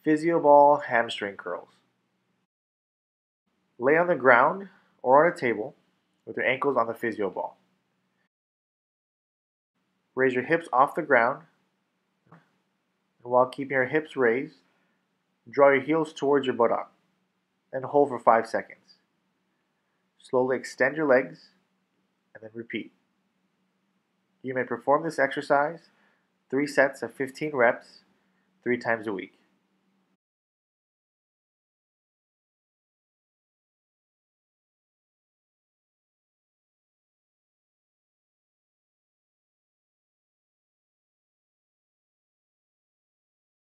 Physio-Ball hamstring curls. Lay on the ground or on a table with your ankles on the Physio-Ball. Raise your hips off the ground, and while keeping your hips raised, draw your heels towards your buttock and hold for 5 seconds. Slowly extend your legs and then repeat. You may perform this exercise 3 sets of 15 reps 3 times a week.